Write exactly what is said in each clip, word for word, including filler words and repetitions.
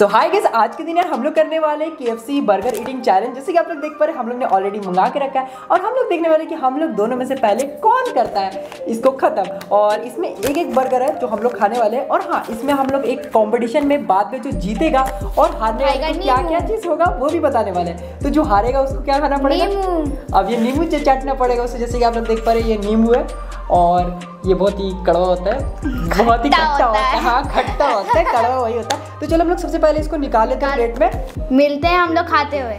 तो hi guys, आज के दिन यार हम लोग करने वाले केएफसी बर्गर ईटिंग चैलेंज। जैसे कि आप लोग देख पा रहे हैं हम लोग ने ऑलरेडी मंगा के रखा है और हम लोग देखने वाले कि हम लोग दोनों में से पहले कौन करता है इसको खत्म। और इसमें एक एक बर्गर है जो हम लोग खाने वाले हैं। और हाँ, इसमें हम लोग एक कंपटीशन में बाद में जो जीतेगा और हारने वाले को क्या क्या चीज़ होगा वो भी बताने वाले हैं। तो जो हारेगा उसको क्या खाना पड़ेगा? अब ये नींबू चाटना पड़ेगा उससे। जैसे कि आप लोग देख पा रहे हैं ये नींबू है और ये बहुत ही कड़वा होता है, बहुत ही खट्टा होता है। हाँ, खट्टा होता है, कड़वा वही होता है। तो चलो हम लोग सबसे पहले इसको निकाल लेते हैं प्लेट में। मिलते हैं हम लोग खाते हुए।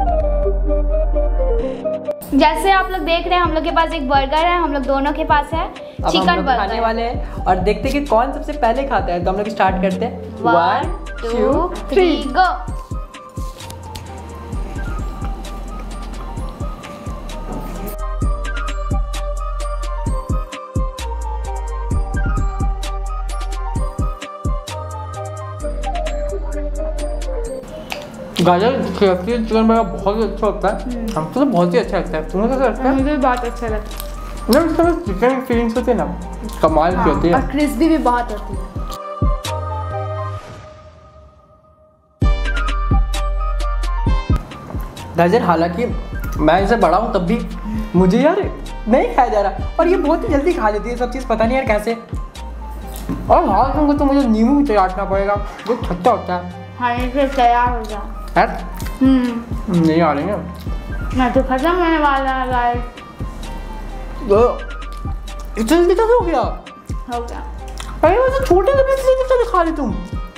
जैसे आप लोग देख रहे हैं हम लोग के पास एक बर्गर है, हम लोग दोनों के पास है चिकन बर्गर खाने वाले हैं और देखते हैं कि कौन सबसे पहले खाता है। तो हम लोग स्टार्ट करते हैं। One two three go. गाजर केएफसी चिकन बर्गर बहुत ही अच्छा होता है। हमको तो बहुत ही अच्छा लगता है। तुम्हें कैसा लगता है? मुझे भी बहुत अच्छा लगता है। ना इसमें चिकन फीलिंग्स होती है ना, कमाल की होती है और क्रिस्पी भी बहुत होती है। गाजर हालांकि मैं इसे बड़ा हूँ तब भी मुझे यार नहीं खाया जा रहा और ये बहुत ही जल्दी खा लेती है सब चीज़, पता नहीं यार कैसे। और हाल तुमको तो मुझे नींबू चाटना पड़ेगा, वो खट्टा होता है। हाँ, फिर तैयार हो जा। हम्म नहीं आ रही है। मैं तो खत्म होने वाला है गाइस। इतना जल्दी कैसे हो गया? हो गया। अरे वो तो छोटे से पीस कैसे खा ली तुम?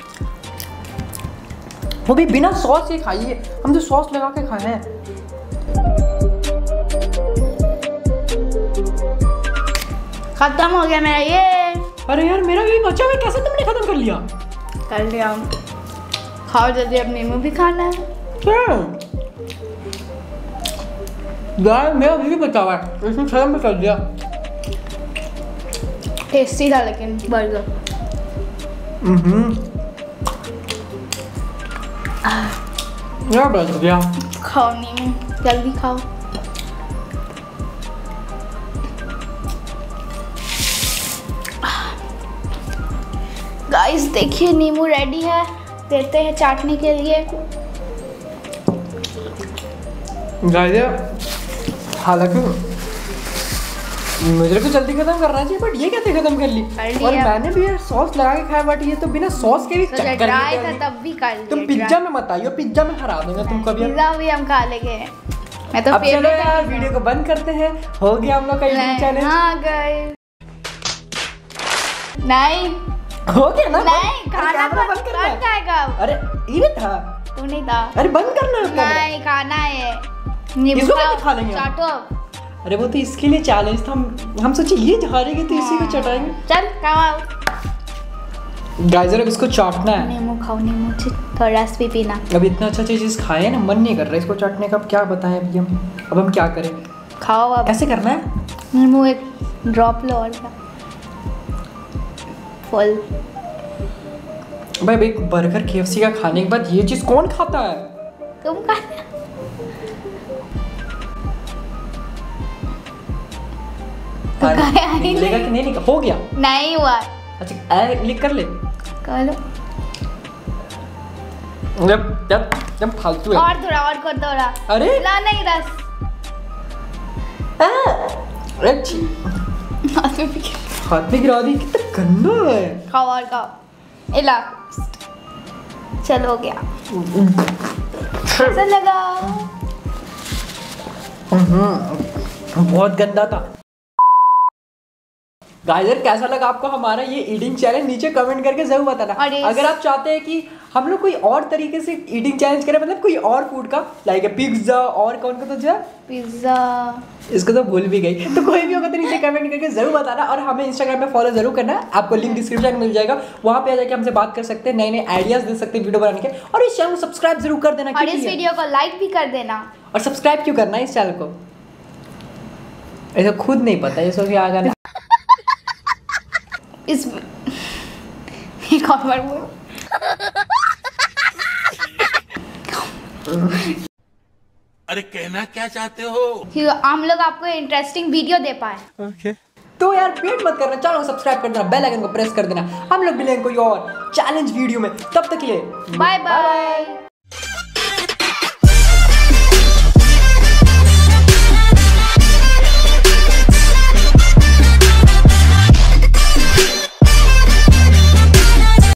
वो भी बिना सॉस के खाइए, हम तो सॉस लगा के खाए हैं। खत्म हो गया मेरा ये। अरे यार मेरा भी बचा हुआ, कैसे तुमने खत्म कर लिया? कर लिया। खाओ जल्दी, अब नींबू भी खाना है। क्या यार, मेरा भी बचा हुआ है, इसमें खत्म भी कर दिया। टेस्टी था लेकिन बर्गर। हम्म यार बच गया। खाओ नींबू, जल्दी खाओ। गाइस देखिए नींबू रेडी है, देते हैं चाटने के लिए। हालांकि मुझे तो जल्दी खत्म करना चाहिए बट ये कैसे खत्म कर ली? और मैंने भी यार सॉस लगा के खाया बट ये तो बिना सॉस के भी तो चक्कर ड्राई था तब भी कर लिया। तुम पिज्जा में मत आइयो, पिज्जा में हरा दूंगा तुमको भी। पिज्जा भी हम खा लेंगे। मैं तो अब चलो यार वीडियो को बंद करते हैं। हो गया हम लोग का ईटिंग चैलेंज। हां गाइस, नहीं हो गया ना? नहीं, खाना बंद करना। अरे ये था, तू नहीं था। अरे बंद करना है। नहीं खाना है, नींबू खा लेंगे चाटो। अरे वो तो इसके लिए चैलेंज था, हम हम सोचे ये हारेगी तो इसी को चटाएंगे। चल खाओ गाइजर, अब इसको चाटना है। नींबू खाओ, नींबू थोड़ा रस भी पीना। अब इतना अच्छा चीज खाए ना, मन नहीं कर रहा इसको चाटने का। अब क्या बताएं अभी हम, अब हम क्या करें? खाओ अब। कैसे करना है? नींबू एक ड्रॉप लो और क्या फुल। भाई एक बर्गर केएफसी का खाने के बाद ये चीज कौन खाता है? तुम खा। निकलेगा कि नहीं निकल? हो गया? नहीं हुआ। अच्छा लिख कर ले। कर लो। जब जब जब फालतू है। और थोड़ा और कर दो थोड़ा। अरे ना नहीं रस। अच्छी हाथ में गिरा दी, कितना गंदा है। खाओ और खाओ। इला चल हो गया। कैसा लगा? बहुत गंदा था। गाइजर कैसा लगा आपको हमारा ये ईटिंग चैलेंज? नीचे कमेंट करके जरूर बताना। अगर आप चाहते हैं कि हम लोग कोई और तरीके से ईटिंग चैलेंज करें, मतलब कोई और फूड का, लाइक पिज्जा और कौन का तो जो पिज्जा, इसको तो भूल भी गई। तो कोई भी होगा तो नीचे कमेंट करके जरूर बताना और हमें इंस्टाग्राम पे फॉलो जरूर करना है। आपको लिंक डिस्क्रिप्शन में मिल जाएगा, वहाँ पे आ जाके हमसे बात कर सकते हैं, नए नए आइडियाज दे सकते हैं वीडियो बनाने के। और इस चैनल को सब्सक्राइब जरूर कर देना और इस वीडियो को लाइक भी कर देना। और सब्सक्राइब क्यों करना है इस चैनल को? ऐसा खुद नहीं पता ये सब आगा ना। इस एक और बार बोल। अरे कहना क्या चाहते हो? कि हम लोग आपको इंटरेस्टिंग वीडियो दे पाए। Okay okay. तो यार वेट मत करना, चैनल को सब्सक्राइब कर देना, बेल आइकन को प्रेस कर देना। हम लोग मिलेंगे कोई और चैलेंज वीडियो में। तब तक के लिए बाय बाय।